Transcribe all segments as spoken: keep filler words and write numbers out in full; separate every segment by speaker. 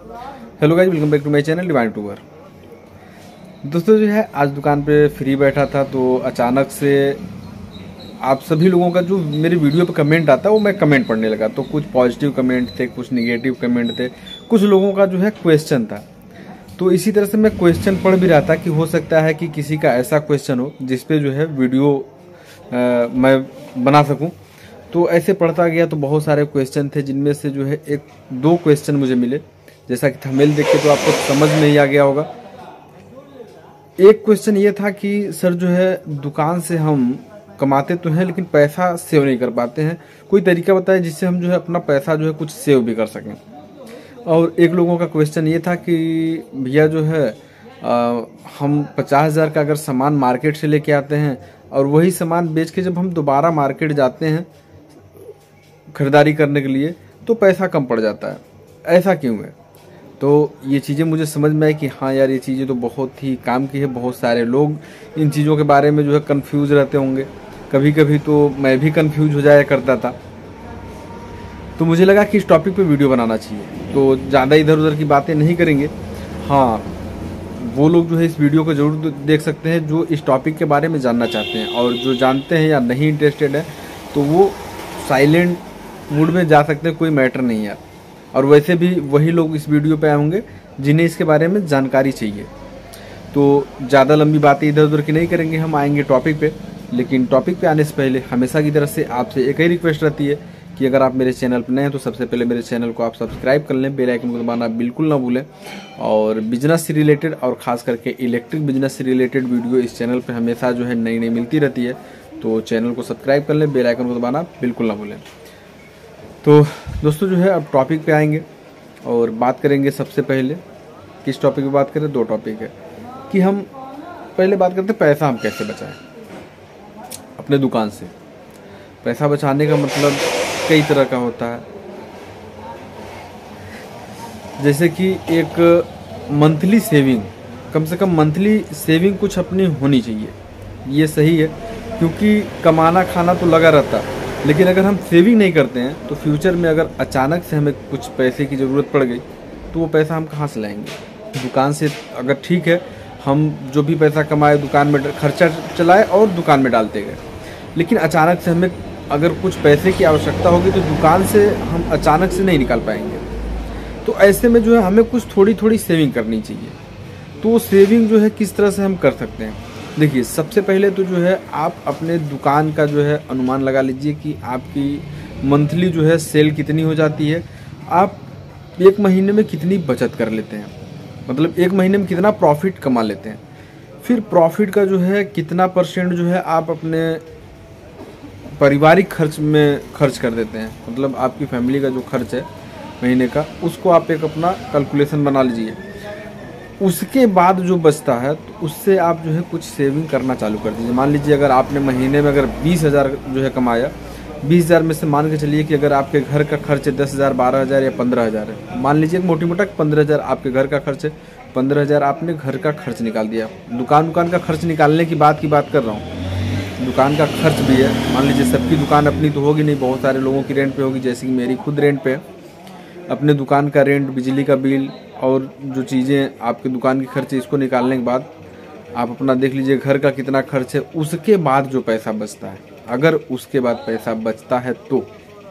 Speaker 1: Hello guys, welcome back to my channel Divine Tour. दोस्तों जो है आज दुकान पे फ्री बैठा था तो अचानक से आप सभी लोगों का जो मेरे वीडियो पे कमेंट आता है वो मैं कमेंट पढ़ने लगा। तो कुछ पॉजिटिव कमेंट थे, कुछ नेगेटिव कमेंट थे, कुछ लोगों का जो है क्वेश्चन था। तो इसी तरह से मैं क्वेश्चन पढ़ भी रहा था कि हो सकता है कि किसी का ऐसा क्वेश्चन हो जिसपे जो है वीडियो आ, मैं बना सकूं। तो ऐसे पढ़ता गया तो बहुत सारे क्वेश्चन थे, जिनमें से जो है एक दो क्वेश्चन मुझे मिले, जैसा कि थंबनेल देख के तो आपको समझ में ही आ गया होगा। एक क्वेश्चन ये था कि सर जो है दुकान से हम कमाते तो हैं लेकिन पैसा सेव नहीं कर पाते हैं, कोई तरीका बताएं जिससे हम जो है अपना पैसा जो है कुछ सेव भी कर सकें। और एक लोगों का क्वेश्चन ये था कि भैया जो है आ, हम पचास हज़ार का अगर सामान मार्केट से लेके आते हैं और वही सामान बेच के जब हम दोबारा मार्केट जाते हैं खरीदारी करने के लिए तो पैसा कम पड़ जाता है, ऐसा क्यों है। तो ये चीज़ें मुझे समझ में आई कि हाँ यार, ये चीज़ें तो बहुत ही काम की है। बहुत सारे लोग इन चीज़ों के बारे में जो है कंफ्यूज रहते होंगे, कभी कभी तो मैं भी कंफ्यूज हो जाया करता था। तो मुझे लगा कि इस टॉपिक पे वीडियो बनाना चाहिए, तो ज़्यादा इधर उधर की बातें नहीं करेंगे। हाँ, वो लोग जो है इस वीडियो को ज़रूर देख सकते हैं जो इस टॉपिक के बारे में जानना चाहते हैं, और जो जानते हैं या नहीं इंटरेस्टेड है तो वो साइलेंट मूड में जा सकते हैं, कोई मैटर नहीं यार। और वैसे भी वही लोग इस वीडियो पे आए होंगे जिन्हें इसके बारे में जानकारी चाहिए। तो ज़्यादा लंबी बातें इधर उधर की नहीं करेंगे, हम आएंगे टॉपिक पे। लेकिन टॉपिक पे आने से पहले हमेशा की तरह से आपसे एक ही रिक्वेस्ट रहती है कि अगर आप मेरे चैनल पर नए हैं तो सबसे पहले मेरे चैनल को आप सब्सक्राइब कर लें, बेल आइकन को दबाना बिल्कुल ना भूलें। और बिजनेस से रिलेटेड और ख़ास करके इलेक्ट्रिक बिजनेस से रिलेटेड वीडियो इस चैनल पर हमेशा जो है नई नई मिलती रहती है। तो चैनल को सब्सक्राइब कर लें, बेल आइकन को दबाना बिल्कुल ना भूलें। तो दोस्तों जो है अब टॉपिक पे आएंगे और बात करेंगे। सबसे पहले किस टॉपिक पे बात करें, दो टॉपिक है कि हम पहले बात करते हैं पैसा हम कैसे बचाएं अपने दुकान से। पैसा बचाने का मतलब कई तरह का होता है, जैसे कि एक मंथली सेविंग, कम से कम मंथली सेविंग कुछ अपनी होनी चाहिए। ये सही है क्योंकि कमाना खाना तो लगा रहता है, लेकिन अगर हम सेविंग नहीं करते हैं तो फ्यूचर में अगर अचानक से हमें कुछ पैसे की ज़रूरत पड़ गई तो वो पैसा हम कहाँ से लाएंगे। दुकान से अगर ठीक है हम जो भी पैसा कमाए दुकान में खर्चा चलाए और दुकान में डालते गए, लेकिन अचानक से हमें अगर कुछ पैसे की आवश्यकता होगी तो दुकान से हम अचानक से नहीं निकाल पाएंगे। तो ऐसे में जो है हमें कुछ थोड़ी थोड़ी सेविंग करनी चाहिए। तो वो सेविंग जो है किस तरह से हम कर सकते हैं, देखिए सबसे पहले तो जो है आप अपने दुकान का जो है अनुमान लगा लीजिए कि आपकी मंथली जो है सेल कितनी हो जाती है, आप एक महीने में कितनी बचत कर लेते हैं, मतलब एक महीने में कितना प्रॉफिट कमा लेते हैं। फिर प्रॉफिट का जो है कितना परसेंट जो है आप अपने पारिवारिक खर्च में खर्च कर देते हैं, मतलब आपकी फैमिली का जो खर्च है महीने का, उसको आप एक अपना कैलकुलेशन बना लीजिए। उसके बाद जो बचता है तो उससे आप जो है कुछ सेविंग करना चालू कर दीजिए। मान लीजिए अगर आपने महीने में अगर बीस हज़ार जो है कमाया, बीस हज़ार में से मान के चलिए कि अगर आपके घर का खर्च है दस हज़ार, बारह हज़ार या पंद्रह हज़ार है, मान लीजिए मोटी मोटा पंद्रह हज़ार आपके घर का खर्च है, पंद्रह हज़ार आपने घर का खर्च निकाल दिया। दुकान दुकान का खर्च निकालने की बात की बात कर रहा हूँ, दुकान का खर्च भी है। मान लीजिए सबकी दुकान अपनी तो होगी नहीं, बहुत सारे लोगों की रेंट पे होगी, जैसे कि मेरी खुद रेंट पे है। अपने दुकान का रेंट, बिजली का बिल और जो चीज़ें आपके दुकान की खर्च है, इसको निकालने के बाद आप अपना देख लीजिए घर का कितना खर्च है। उसके बाद जो पैसा बचता है, अगर उसके बाद पैसा बचता है तो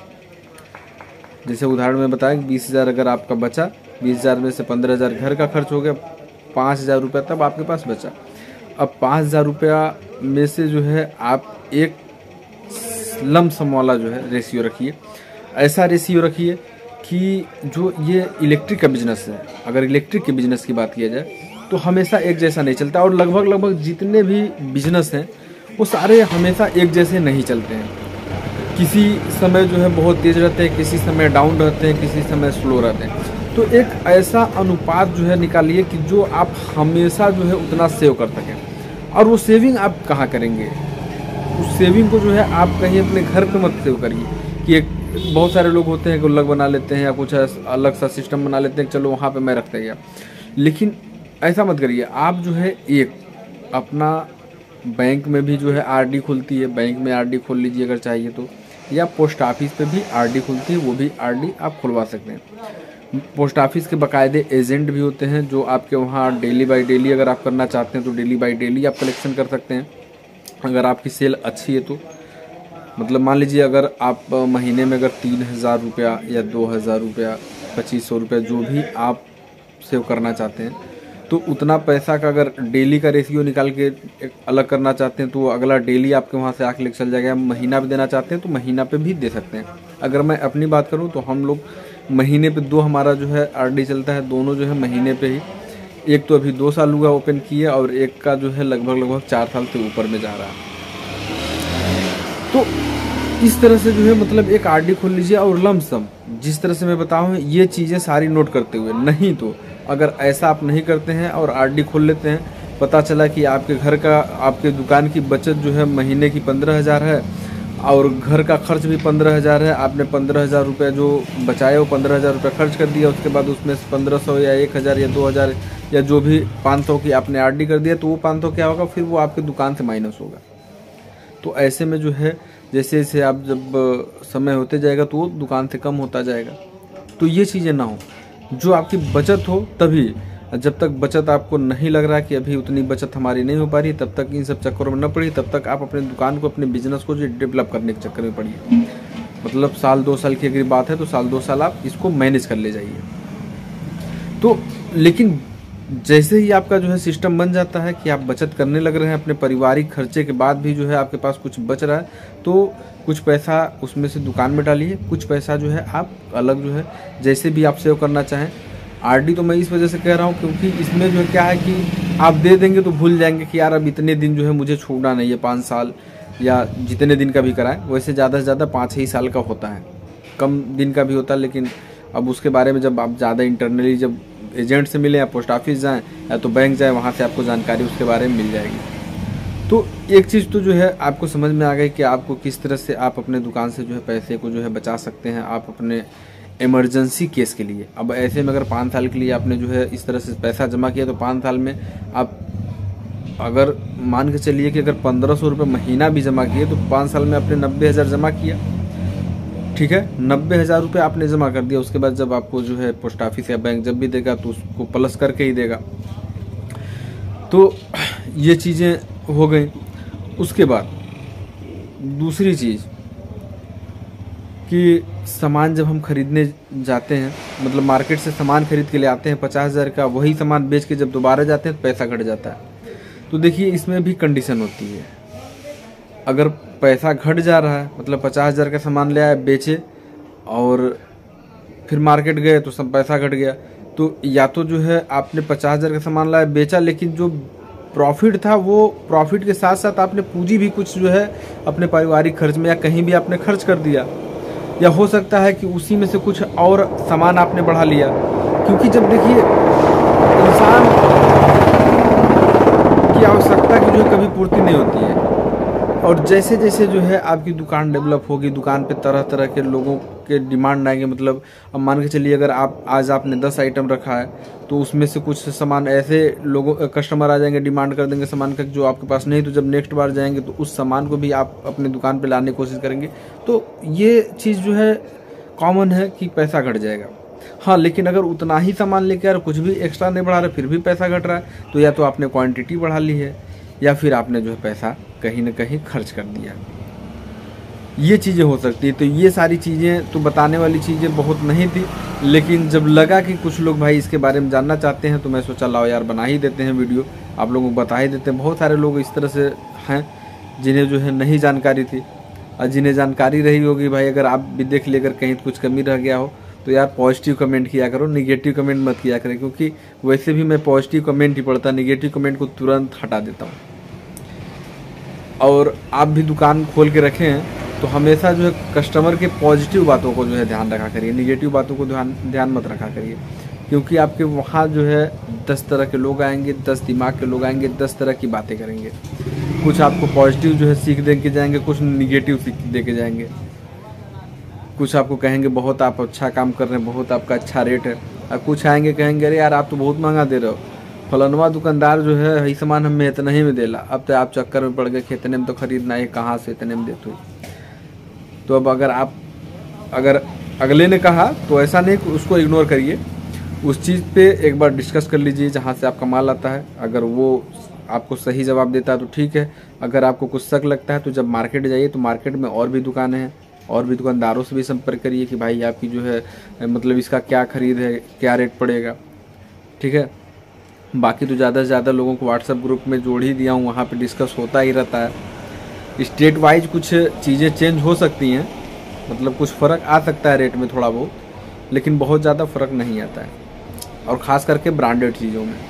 Speaker 1: जैसे उदाहरण में बताया कि बीस हज़ार अगर आपका बचा, बीस हज़ार में से पंद्रह हज़ार घर का खर्च हो गया, पाँच हज़ार रुपया तब आपके पास बचा। अब पाँच हज़ार रुपया में से जो है आप एक लमसम वाला जो है रेशियो रखिए, ऐसा रेशियो रखिए कि जो ये इलेक्ट्रिक का बिजनेस है, अगर इलेक्ट्रिक के बिजनेस की बात किया जाए तो हमेशा एक जैसा नहीं चलता, और लगभग लगभग जितने भी बिजनेस हैं वो सारे हमेशा एक जैसे नहीं चलते हैं। किसी समय जो है बहुत तेज़ रहते हैं, किसी समय डाउन रहते हैं, किसी समय स्लो रहते हैं। तो एक ऐसा अनुपात जो है निकालिए कि जो आप हमेशा जो है उतना सेव कर सकें। और वो सेविंग आप कहाँ करेंगे, उस सेविंग को जो है आप कहीं अपने घर पे मत सेव करिए कि एक बहुत सारे लोग होते हैं गुल्लक बना लेते हैं या कुछ अलग सा सिस्टम बना लेते हैं, चलो वहाँ पे मैं रखते गया। लेकिन ऐसा मत करिए। आप जो है एक अपना बैंक में भी जो है आरडी खुलती है, बैंक में आरडी खोल लीजिए अगर चाहिए तो, या पोस्ट ऑफिस पे भी आरडी खुलती है, वो भी आरडी आप खुलवा सकते हैं। पोस्ट ऑफिस के बाकायदे एजेंट भी होते हैं जो आपके वहाँ डेली बाई डेली अगर आप करना चाहते हैं तो डेली बाई डेली आप कलेक्शन कर सकते हैं, अगर आपकी सेल अच्छी है तो। मतलब मान लीजिए अगर आप महीने में अगर तीन हज़ार रुपया या दो हज़ार रुपया पच्चीस सौ रुपया जो भी आप सेव करना चाहते हैं, तो उतना पैसा का अगर डेली का रेशियो निकाल के एक अलग करना चाहते हैं तो अगला डेली आपके वहाँ से आके लेकर चल जाएगा। महीना भी देना चाहते हैं तो महीना पे भी दे सकते हैं। अगर मैं अपनी बात करूँ तो हम लोग महीने पे दो हमारा जो है आरडी चलता है, दोनों जो है महीने पे ही। एक तो अभी दो साल हुआ ओपन किए और एक का जो है लगभग लगभग चार साल से ऊपर में जा रहा है। तो इस तरह से जो है मतलब एक आरडी खोल लीजिए और लमसम जिस तरह से मैं बताऊँ ये चीज़ें सारी नोट करते हुए। नहीं तो अगर ऐसा आप नहीं करते हैं और आरडी खोल लेते हैं, पता चला कि आपके घर का आपके दुकान की बचत जो है महीने की पंद्रह हज़ार है और घर का खर्च भी पंद्रह हज़ार है, आपने पंद्रह हज़ार रुपये जो बचाए वो पंद्रह हज़ार रुपये खर्च कर दिया, उसके बाद उसमें पंद्रह सौ या एक हज़ार या दो हज़ार या जो भी पाँच सौ की आपने आरडी कर दिया, तो वो पाँच सौ क्या होगा, फिर वो आपके दुकान से माइनस होगा। तो ऐसे में जो है जैसे जैसे आप जब समय होते जाएगा तो वो दुकान से कम होता जाएगा। तो ये चीज़ें ना हो, जो आपकी बचत हो तभी। जब तक बचत आपको नहीं लग रहा कि अभी उतनी बचत हमारी नहीं हो पा रही, तब तक इन सब चक्करों में न पड़ी, तब तक आप अपने दुकान को अपने बिजनेस को जो डेवलप करने के चक्कर में पड़िए। मतलब साल दो साल की अगर बात है तो साल दो साल आप इसको मैनेज कर ले जाइए। तो लेकिन जैसे ही आपका जो है सिस्टम बन जाता है कि आप बचत करने लग रहे हैं, अपने पारिवारिक खर्चे के बाद भी जो है आपके पास कुछ बच रहा है, तो कुछ पैसा उसमें से दुकान में डालिए, कुछ पैसा जो है आप अलग जो है जैसे भी आप सेव करना चाहें। आरडी तो मैं इस वजह से कह रहा हूँ क्योंकि इसमें जो है क्या है कि आप दे देंगे तो भूल जाएंगे कि यार अब इतने दिन जो है मुझे छोड़ना नहीं है, पाँच साल या जितने दिन का भी कराएं। वैसे ज़्यादा से ज़्यादा पाँच ही साल का होता है, कम दिन का भी होता है, लेकिन अब उसके बारे में जब आप ज़्यादा इंटरनली जब एजेंट से मिले या पोस्ट ऑफिस जाएँ या तो बैंक जाएँ, वहाँ से आपको जानकारी उसके बारे में मिल जाएगी। तो एक चीज़ तो जो है आपको समझ में आ गई कि आपको किस तरह से आप अपने दुकान से जो है पैसे को जो है बचा सकते हैं आप अपने इमरजेंसी केस के लिए। अब ऐसे में अगर पाँच साल के लिए आपने जो है इस तरह से पैसा जमा किया तो पाँच साल में आप अगर मान के चलिए कि अगर पंद्रह सौ रुपये महीना भी जमा किए तो पाँच साल में आपने नब्बे हज़ार जमा किया, ठीक है, नब्बे हज़ार रुपये आपने जमा कर दिया। उसके बाद जब आपको जो है पोस्ट ऑफिस या बैंक जब भी देगा तो उसको प्लस करके ही देगा। तो ये चीज़ें हो गई। उसके बाद दूसरी चीज़ कि सामान जब हम खरीदने जाते हैं, मतलब मार्केट से सामान खरीद के ले आते हैं पचास हज़ार का, वही सामान बेच के जब दोबारा जाते हैं तो पैसा घट जाता है। तो देखिए इसमें भी कंडीशन होती है। अगर पैसा घट जा रहा है, मतलब पचास हज़ार का सामान ले आए बेचे और फिर मार्केट गए तो सब पैसा घट गया, तो या तो जो है आपने पचास हज़ार का सामान लाया बेचा, लेकिन जो प्रॉफिट था वो प्रॉफिट के साथ साथ आपने पूंजी भी कुछ जो है अपने पारिवारिक खर्च में या कहीं भी आपने खर्च कर दिया, या हो सकता है कि उसी में से कुछ और सामान आपने बढ़ा लिया। क्योंकि जब देखिए इंसान की आवश्यकता की जो है कभी पूर्ति नहीं होती है, और जैसे जैसे जो है आपकी दुकान डेवलप होगी, दुकान पे तरह तरह के लोगों के डिमांड आएंगे। मतलब अब मान के चलिए अगर आप आज आपने दस आइटम रखा है तो उसमें से कुछ सामान ऐसे लोगों कस्टमर आ जाएंगे, डिमांड कर देंगे सामान का जो आपके पास नहीं, तो जब नेक्स्ट बार जाएंगे तो उस सामान को भी आप अपने दुकान पे लाने की कोशिश करेंगे। तो ये चीज़ जो है कॉमन है कि पैसा घट जाएगा। हाँ, लेकिन अगर उतना ही सामान लेके आ रहे, कुछ भी एक्स्ट्रा नहीं बढ़ा रहे, फिर भी पैसा घट रहा है, तो या तो आपने क्वांटिटी बढ़ा ली है या फिर आपने जो है पैसा कहीं ना कहीं खर्च कर दिया। ये चीज़ें हो सकती है। तो ये सारी चीज़ें तो बताने वाली चीज़ें बहुत नहीं थी, लेकिन जब लगा कि कुछ लोग भाई इसके बारे में जानना चाहते हैं तो मैं सोचा लाओ यार बना ही देते हैं वीडियो, आप लोगों को बता ही देते हैं। बहुत सारे लोग इस तरह से हैं जिन्हें जो है नहीं जानकारी थी, और जिन्हें जानकारी रही होगी भाई अगर आप भी देख लिए अगर कहीं कुछ कमी रह गया हो तो यार पॉजिटिव कमेंट किया करो, निगेटिव कमेंट मत किया करें, क्योंकि वैसे भी मैं पॉजिटिव कमेंट ही पढ़ता, निगेटिव कमेंट को तुरंत हटा देता हूँ। और आप भी दुकान खोल के रखे हैं तो हमेशा जो है कस्टमर के पॉजिटिव बातों को जो है ध्यान रखा करिए, निगेटिव बातों को ध्यान ध्यान मत रखा करिए। क्योंकि आपके वहाँ जो है दस तरह के लोग आएंगे, दस दिमाग के लोग आएंगे, दस तरह की बातें करेंगे। कुछ आपको पॉजिटिव जो है सीख दे के जाएंगे, कुछ निगेटिव सीख दे के जाएंगे। कुछ आपको कहेंगे बहुत आप अच्छा काम कर रहे हैं, बहुत आपका अच्छा रेट है, और कुछ आएंगे कहेंगे अरे यार आप तो बहुत महंगा दे रहे हो, फलनवा दुकानदार जो है यही सामान हमें इतना ही में देला, अब तो आप चक्कर में पड़ गए कि इतने में तो खरीदना है, कहाँ से इतने में देते हो। तो अब अगर आप अगर अगले ने कहा तो ऐसा नहीं कि उसको इग्नोर करिए, उस चीज़ पे एक बार डिस्कस कर लीजिए जहाँ से आपका माल आता है। अगर वो आपको सही जवाब देता है तो ठीक है, अगर आपको कुछ शक लगता है तो जब मार्केट जाइए तो मार्केट में और भी दुकानें हैं, और भी दुकानदारों से भी संपर्क करिए कि भाई आपकी जो है मतलब इसका क्या खरीद है, क्या रेट पड़ेगा, ठीक है। बाकी तो ज़्यादा से ज़्यादा लोगों को व्हाट्सएप ग्रुप में जोड़ ही दिया हूँ, वहाँ पे डिस्कस होता ही रहता है। स्टेट वाइज कुछ चीज़ें चेंज हो सकती हैं, मतलब कुछ फ़र्क आ सकता है रेट में थोड़ा बहुत, लेकिन बहुत ज़्यादा फ़र्क नहीं आता है, और ख़ास करके ब्रांडेड चीज़ों में।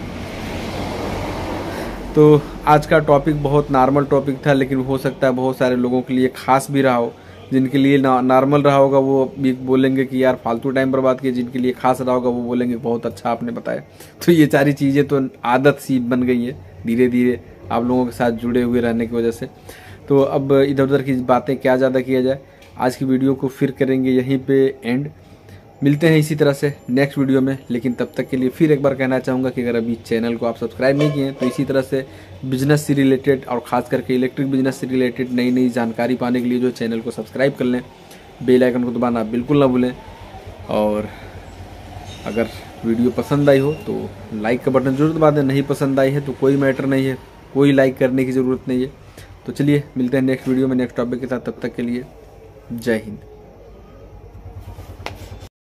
Speaker 1: तो आज का टॉपिक बहुत नॉर्मल टॉपिक था, लेकिन हो सकता है बहुत सारे लोगों के लिए ख़ास भी रहा हो। जिनके लिए नॉर्मल रहा होगा वो भी बोलेंगे कि यार फालतू टाइम बर्बाद किए, जिनके लिए खास रहा होगा वो बोलेंगे बहुत अच्छा आपने बताया। तो ये सारी चीज़ें तो आदत सी बन गई है धीरे धीरे आप लोगों के साथ जुड़े हुए रहने की वजह से। तो अब इधर उधर की बातें क्या ज़्यादा किया जाए, आज की वीडियो को फिर करेंगे यहीं पे एंड। मिलते हैं इसी तरह से नेक्स्ट वीडियो में, लेकिन तब तक के लिए फिर एक बार कहना चाहूँगा कि अगर अभी चैनल को आप सब्सक्राइब नहीं किए हैं तो इसी तरह से बिजनेस से रिलेटेड और ख़ास करके इलेक्ट्रिक बिजनेस से रिलेटेड नई नई जानकारी पाने के लिए जो चैनल को सब्सक्राइब कर लें, बेल आइकन को दबाना बिल्कुल ना भूलें। और अगर वीडियो पसंद आई हो तो लाइक का बटन जरूर दबा दें, नहीं पसंद आई है तो कोई मैटर नहीं है, कोई लाइक करने की ज़रूरत नहीं है। तो चलिए मिलते हैं नेक्स्ट वीडियो में नेक्स्ट टॉपिक के साथ, तब तक के लिए जय हिंद।